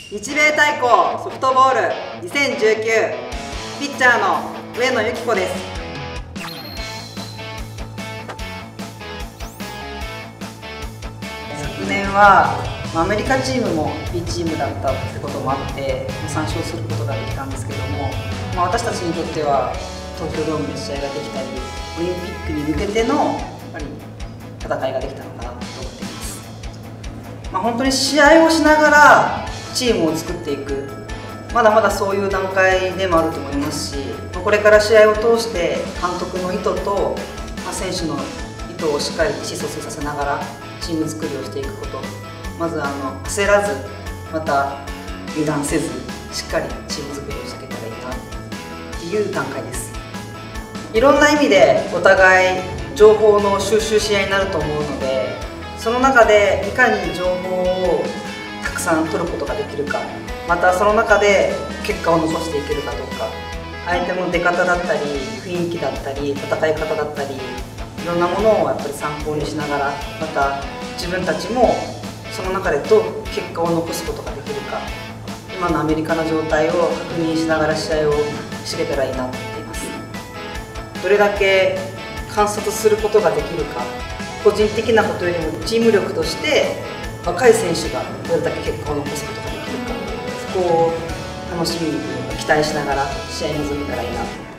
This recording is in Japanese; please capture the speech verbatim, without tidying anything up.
日米対抗ソフトボールにせんじゅうきゅう、ピッチャーの上野由岐子です。昨年はアメリカチームもいいチームだったってこともあってさん勝することができたんですけども、まあ、私たちにとっては東京ドームで試合ができたりオリンピックに向けてのやっぱり戦いができたのかなと思っています。まあ、本当に試合をしながらチームを作っていく、まだまだそういう段階でもあると思いますし、これから試合を通して監督の意図と、まあ、選手の意図をしっかり意思疎通させながらチーム作りをしていくこと、まずあの焦らず、また油断せず、しっかりチーム作りをしていけたらいいなっていう段階です。いろんな意味でお互い情報の収集し合いになると思うので、その中でいかに情報をたくさん取ることができるか、またその中で結果を残していけるかどうか、相手の出方だったり雰囲気だったり戦い方だったり、いろんなものをやっぱり参考にしながら、また自分たちもその中でどう結果を残すことができるか、今のアメリカの状態を確認しながら試合をしていけたらいいなと思っています。どれだけ観察することができるか、個人的なことよりもチーム力として若い選手がどれだけ結果を残すことができるか、そこを楽しみに期待しながら試合に臨めたらいいなと思います。